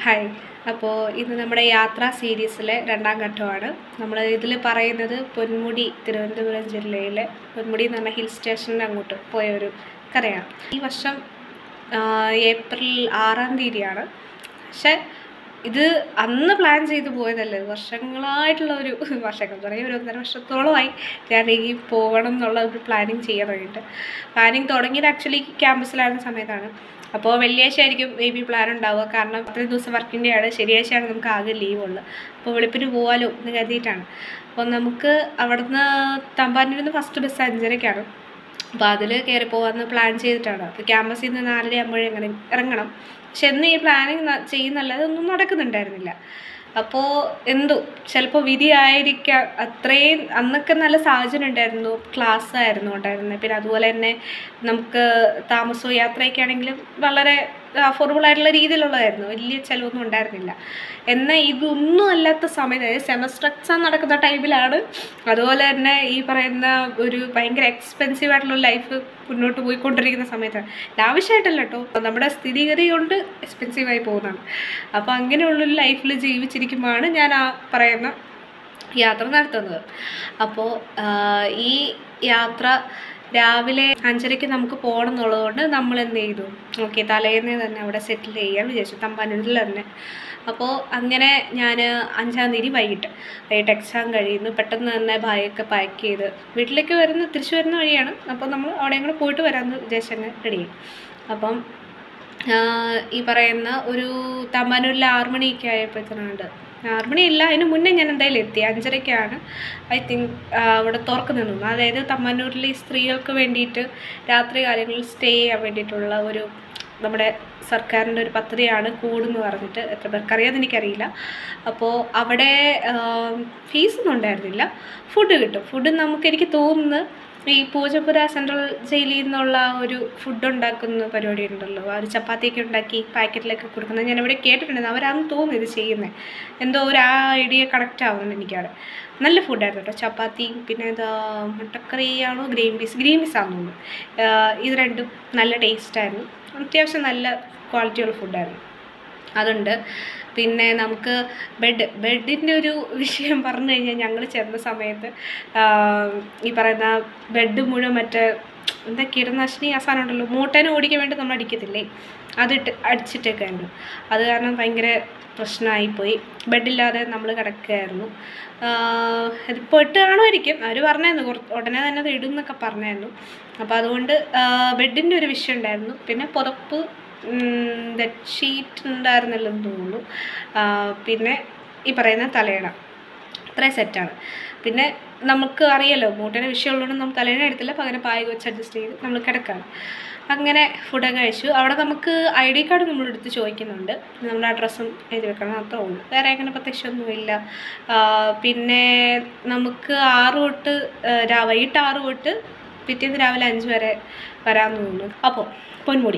Hi. അപ്പോൾ ഇത് നമ്മുടെ യാത്രാ സീരീസിലെ രണ്ടാം ഘട്ടമാണ്. നമ്മൾ ഇതിൽ പറയുന്നത് പൊന്മുടി, തിരുവനന്തപുരം ജില്ലയിലെ പൊന്മുടി എന്ന് പറഞ്ഞ ഹിൽ സ്റ്റേഷനിൽ അങ്ങോട്ട് പോയ ഒരു കഥയാണ്. ഈ വർഷം ഏപ്രിൽ 6-ാം തീയതിയാണ്. പക്ഷേ ഇത് അന്ന് പ്ലാൻ ചെയ്ത് പോയതല്ല. വർഷങ്ങളായിട്ടുള്ള വർഷങ്ങൾ തുടങ്ങി ഒരു 1.5 വർഷത്തോളമായി ഞാൻ ഈ പോകണം എന്നുള്ള ഒരു പ്ലാനിങ് ചെയ്യാൻ വേണ്ടിയിട്ട്. പ്ലാനിങ് തുടങ്ങിയത് ആക്ച്വലി ക്യാമ്പസിലായിരുന്ന സമയത്താണ്. അപ്പോൾ വെള്ളിയാഴ്ച ആയിരിക്കും മേ ബി പ്ലാൻ ഉണ്ടാവുക. കാരണം അത്രയും ദിവസം വർക്കിംഗ് ഡേ ആണ്. ശനിയാഴ്ചയാണ് നമുക്ക് ആകെ ലീവുള്ളത്. അപ്പോൾ വെളുപ്പിന് പോകാമല്ലോ എന്ന് കരുതിയിട്ടാണ്. അപ്പോൾ നമുക്ക് അവിടുന്ന് തമ്പാനൂരിൽ നിന്ന് ഫസ്റ്റ് ബസ് 5:30-ക്കാണ്. അപ്പോൾ അതിൽ കയറി പോകാമെന്ന് പ്ലാൻ ചെയ്തിട്ടാണ്. അപ്പോൾ ക്യാമ്പസിൽ നിന്ന് 4:30 ആകുമ്പോഴേ എങ്ങനെ ഇറങ്ങണം. പക്ഷെ എന്ന് ഈ പ്ലാനിങ് ചെയ്യുന്നല്ലാതെ ഒന്നും നടക്കുന്നുണ്ടായിരുന്നില്ല. അപ്പോൾ എന്തോ ചിലപ്പോൾ വിധി ആയിരിക്കാം. അത്രയും അന്നൊക്കെ നല്ല സാഹചര്യം ഉണ്ടായിരുന്നു. ക്ലാസ് ആയിരുന്നു ഉണ്ടായിരുന്നത്. പിന്നെ അതുപോലെ തന്നെ നമുക്ക് താമസവും യാത്രയൊക്കെ ആണെങ്കിലും വളരെ അഫോർഡബിൾ ആയിട്ടുള്ള രീതിയിലുള്ളതായിരുന്നു. വലിയ ചിലവൊന്നും ഉണ്ടായിരുന്നില്ല. എന്നാൽ ഇതൊന്നും അല്ലാത്ത സമയത്ത്, അതായത് സെമസ്റ്റർ എക്സാം നടക്കുന്ന ടൈമിലാണ്. അതുപോലെ തന്നെ ഈ പറയുന്ന ഒരു ഭയങ്കര എക്സ്പെൻസീവ് ആയിട്ടുള്ള ലൈഫ് മുന്നോട്ട് പോയിക്കൊണ്ടിരിക്കുന്ന സമയത്താണ്. ലാവിഷായിട്ടല്ല കേട്ടോ, നമ്മുടെ സ്ഥിതിഗതി കൊണ്ട് എക്സ്പെൻസീവായി പോകുന്നതാണ്. അപ്പോൾ അങ്ങനെയുള്ളൊരു ലൈഫിൽ ജീവിച്ചിരിക്കുമ്പോഴാണ് ഞാൻ ആ പറയുന്ന യാത്ര നടത്തുന്നത്. അപ്പോൾ ഈ യാത്ര രാവിലെ 5:30-ക്ക് നമുക്ക് പോകണം എന്നുള്ളതുകൊണ്ട് നമ്മൾ എന്ത് ചെയ്തു, ഓക്കെ തലേന്ന് തന്നെ അവിടെ സെറ്റിൽ ചെയ്യാൻ വിചാരിച്ചു, തമ്പാനൂരിൽ തന്നെ. അപ്പോൾ അങ്ങനെ ഞാൻ 5-ാം തീയതി വൈകിട്ട് എക്സാം കഴിയുന്നു. പെട്ടെന്ന് തന്നെ ബാഗൊക്കെ പാക്ക് ചെയ്ത് വീട്ടിലേക്ക് തിരിച്ചു വരുന്ന വഴിയാണ്. അപ്പോൾ നമ്മൾ അവിടെ കൂടെ പോയിട്ട് വരാമെന്ന് വിചാരിച്ചങ്ങ് റെഡിയായി. അപ്പം ഈ പറയുന്ന ഒരു തമ്പാനൂരിൽ 6 മണിയൊക്കെ ആയപ്പോഴത്തേനുണ്ട്. 6 മണിയില്ല, അതിന് മുന്നേ ഞാൻ എന്തായാലും എത്തി. 5:30-ക്കാണ് ഐ തിങ്ക് അവിടെ തുറക്കുന്നു. അതായത് തമ്പാനൂരിൽ ഈ സ്ത്രീകൾക്ക് വേണ്ടിയിട്ട് രാത്രി കാലങ്ങളിൽ സ്റ്റേ ചെയ്യാൻ വേണ്ടിയിട്ടുള്ള ഒരു നമ്മുടെ സർക്കാരിൻ്റെ ഒരു പദ്ധതിയാണ് കൂടുന്ന് പറഞ്ഞിട്ട്. എത്ര പേർക്കറിയാമെന്ന് എനിക്കറിയില്ല. അപ്പോൾ അവിടെ ഫീസൊന്നും ഉണ്ടായിരുന്നില്ല. ഫുഡ് കിട്ടും. ഫുഡ് എനിക്ക് തോന്നുന്നു ഈ പൂജപ്പുര സെൻട്രൽ ജയിലിൽ നിന്നുള്ള ഒരു ഫുഡ് ഉണ്ടാക്കുന്ന പരിപാടി ഉണ്ടല്ലോ, ആ ഒരു ചപ്പാത്തിയൊക്കെ ഉണ്ടാക്കി പാക്കറ്റിലൊക്കെ കൊടുക്കുന്നത് ഞാനിവിടെ കേട്ടിട്ടുണ്ടായിരുന്നു. അവരാണെന്ന് തോന്നുന്നു ഇത് ചെയ്യുന്നത്. എന്തോ ആ ഐഡിയ കണക്റ്റ് ആവുന്നുണ്ട് എനിക്കവിടെ. നല്ല ഫുഡായിരുന്നു കേട്ടോ. ചപ്പാത്തിയും പിന്നെ മുട്ടക്കറിയാണോ ഗ്രീൻ പീസ് ആണെന്ന് തോന്നുന്നു. ഇത് രണ്ടും നല്ല ടേസ്റ്റായിരുന്നു. അത്യാവശ്യം നല്ല ക്വാളിറ്റിയുള്ള ഫുഡായിരുന്നു. അതുണ്ട്. പിന്നെ നമുക്ക് ബെഡിൻ്റെ ഒരു വിഷയം പറഞ്ഞു കഴിഞ്ഞാൽ, ഞങ്ങൾ ചെന്ന സമയത്ത് ഈ പറയുന്ന ബെഡ് മുഴുവൻ മറ്റേ എന്താ കീടനാശിനി ആ സാധനം ഉണ്ടല്ലോ, മൂട്ടേനെ ഓടിക്കാൻ വേണ്ടി നമ്മൾ അടിക്കത്തില്ലേ, അടിച്ചിട്ടേക്കായിരുന്നു. അത് കാരണം ഭയങ്കര പ്രശ്നമായിപ്പോയി. ബെഡില്ലാതെ നമ്മൾ കിടക്കുകയായിരുന്നു. ഇതിപ്പോൾ ഇട്ട് കാണുമായിരിക്കും. അവർ പറഞ്ഞായിരുന്നു ഉടനെ തന്നെ അത് ഇടും എന്നൊക്കെ പറഞ്ഞായിരുന്നു. അപ്പോൾ അതുകൊണ്ട് ബെഡിൻ്റെ ഒരു വിഷയം ഉണ്ടായിരുന്നു. പിന്നെ പുതപ്പ്, ബെഡ്ഷീറ്റ് ഉണ്ടായിരുന്നില്ലെന്ന് തോന്നുന്നു. പിന്നെ ഈ പറയുന്ന തലയണ, ഇത്രയും സെറ്റാണ്. പിന്നെ നമുക്ക് അറിയാലോ മൂട്ടേനെ വിഷയമുള്ളതുകൊണ്ട് നമ്മൾ തലയണ എടുത്തില്ല, പകരം പായ വെച്ച് അഡ്ജസ്റ്റ് ചെയ്ത് നമ്മൾ കിടക്കാണ്. അങ്ങനെ ഫുഡൊക്കെ കഴിച്ചു. അവിടെ നമുക്ക് ID കാർഡ് നമ്മളെടുത്ത് ചോദിക്കുന്നുണ്ട്. നമ്മുടെ അഡ്രസ്സും എഴുതി വെക്കണം, അത്രേ ഉള്ളൂ. വേറെ അങ്ങനെ പ്രത്യേകിച്ചൊന്നുമില്ല. പിന്നെ നമുക്ക് 6 തൊട്ട് വൈകിട്ട് 6 തൊട്ട് പിറ്റേന്ന് രാവിലെ 5 വരെ വരാമെന്ന് തോന്നുന്നു. അപ്പോൾ പൊന്മുടി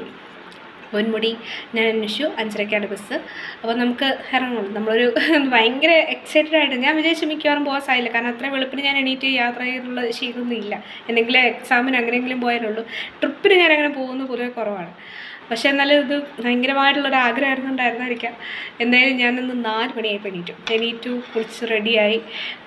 ഞാൻ അന്വേഷിച്ചു. 5:30-ക്കാണ് ബസ്. അപ്പോൾ നമുക്ക് ഇറങ്ങണം. നമ്മളൊരു ഭയങ്കര എക്സൈറ്റഡ് ആയിട്ട് ഞാൻ വിചാരിച്ചു മിക്കവാറും പോകാൻ സാധില്ല. കാരണം അത്രയും വെളുപ്പിന് ഞാൻ എണീറ്റ് യാത്ര ചെയ്തുള്ള ശീലമൊന്നും ഇല്ല. എന്തെങ്കിലും എക്സാമിന് അങ്ങനെയെങ്കിലും പോയാലുള്ളൂ. ട്രിപ്പിന് ഞാൻ അങ്ങനെ പോകുന്നത് പൊതുവെ കുറവാണ്. പക്ഷേ എന്നാലും ഇത് ഭയങ്കരമായിട്ടുള്ളൊരു ആഗ്രഹമായിരുന്നു ഉണ്ടായിരുന്നായിരിക്കാം. എന്തായാലും ഞാനിന്ന് 4 മണിയായപ്പോൾ എണീറ്റു കുളിച്ച് റെഡിയായി.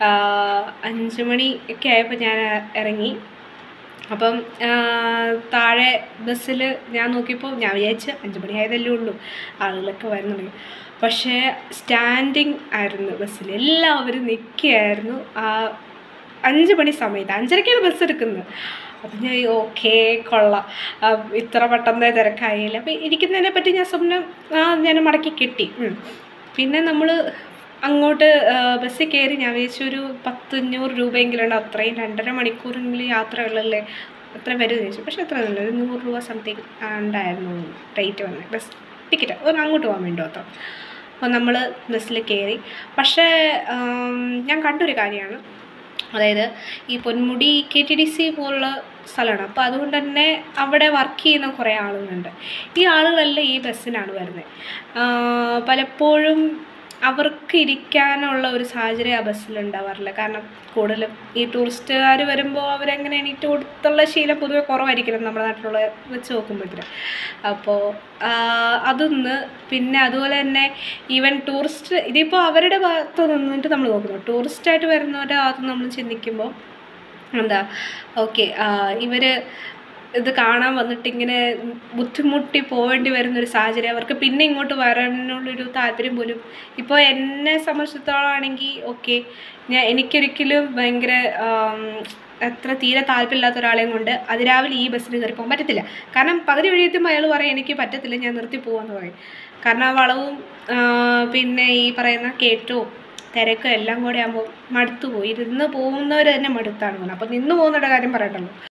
5 മണി ഒക്കെ ആയപ്പോൾ ഞാൻ ഇറങ്ങി. അപ്പം താഴെ ബസ്സിൽ ഞാൻ നോക്കിയപ്പോൾ ഞാൻ വിചാരിച്ച് 5 മണി ആയതല്ലേ ഉള്ളൂ, ആളുകളൊക്കെ വരുന്നുണ്ട്. പക്ഷേ സ്റ്റാൻഡിങ് ആയിരുന്നു ബസ്സിൽ. എല്ലാവരും നിൽക്കുകയായിരുന്നു ആ 5 മണി സമയത്ത്. 5:30-ക്കാണ് ബസ് എടുക്കുന്നത്. അപ്പം ഞാൻ ഓക്കേ കൊള്ളാം, ഇത്ര പെട്ടെന്ന് തിരക്കായില്ല. അപ്പം ഇരിക്കുന്നതിനെ പറ്റി ഞാൻ മടക്കി കിട്ടി. പിന്നെ നമ്മൾ അങ്ങോട്ട് ബസ്സിൽ കയറി. ഞാൻ വിചാരിച്ചൊരു 100-500 രൂപയെങ്കിലും ഉണ്ട്. അത്രയും 2.5 മണിക്കൂറെങ്കിലും യാത്രയുള്ളല്ലേ, അത്ര വരുമെന്ന് ചോദിച്ചു. പക്ഷേ അത്ര നല്ല ഒരു 100 രൂപ സംതിങ് ഉണ്ടായിരുന്നു റേറ്റ് വന്നത്. ബസ് ടിക്കറ്റ് അങ്ങോട്ട് പോകാൻ വേണ്ടി മാത്രം. അപ്പോൾ നമ്മൾ ബസ്സിൽ കയറി. പക്ഷേ ഞാൻ കണ്ടൊരു കാര്യമാണ്, അതായത് ഈ പൊന്മുടി KTDC പോലുള്ള സ്ഥലമാണ്. അപ്പോൾ അതുകൊണ്ട് തന്നെ അവിടെ വർക്ക് ചെയ്യുന്ന കുറേ ആളുകളുണ്ട്. ഈ ആളുകളെല്ലാം ഈ ബസ്സിനാണ് വരുന്നത്. പലപ്പോഴും അവർക്ക് ഇരിക്കാനുള്ള ഒരു സാഹചര്യം ആ ബസ്സിൽ ഉണ്ടാവാറില്ല. കാരണം കൂടുതലും ഈ ടൂറിസ്റ്റുകാർ വരുമ്പോൾ അവരങ്ങനെ എണീറ്റ് കൊടുത്തുള്ള ശീലം പൊതുവെ കുറവായിരിക്കണം നമ്മുടെ നാട്ടിലുള്ള വെച്ച് നോക്കുമ്പോഴത്തേന്. അപ്പോൾ അതൊന്ന്. പിന്നെ അതുപോലെ തന്നെ ഈവൻ ടൂറിസ്റ്റ് ഇതിപ്പോൾ അവരുടെ ഭാഗത്ത് നിന്നിട്ട് നമ്മൾ നോക്കുന്നു. ടൂറിസ്റ്റായിട്ട് വരുന്നവരുടെ ഭാഗത്ത് നമ്മൾ ചിന്തിക്കുമ്പോൾ എന്താ ഓക്കെ, ഇവർ ഇത് കാണാൻ വന്നിട്ട് ഇങ്ങനെ ബുദ്ധിമുട്ടി പോവേണ്ടി വരുന്നൊരു സാഹചര്യം, അവർക്ക് പിന്നെ ഇങ്ങോട്ട് വരാനുള്ളൊരു താല്പര്യം പോലും. ഇപ്പോൾ എന്നെ സംബന്ധിച്ചിടത്തോളം ആണെങ്കിൽ ഓക്കെ, എനിക്കൊരിക്കലും ഭയങ്കര അത്ര തീരെ താല്പര്യമില്ലാത്ത ഒരാളെയും കൊണ്ട് അതിരാവിലെ ഈ ബസ്സിൽ കയറി പോകാൻ പറ്റത്തില്ല. കാരണം പകുതി വഴിയെത്തുമ്പോൾ അയാൾ പറയും എനിക്ക് പറ്റത്തില്ല, ഞാൻ നിർത്തി പോകാമെന്ന് പറയും. കാരണം ആ വളവും പിന്നെ ഈ പറയുന്ന കയറ്റവും തിരക്കും എല്ലാം കൂടെ ആകുമ്പോൾ മടുത്തു പോയി. ഇരുന്ന് പോകുന്നവർ തന്നെ മടുത്താണ് പോകുന്നത്. അപ്പോൾ നിന്ന് പോകുന്നവരുടെ കാര്യം പറയണ്ടല്ലോ.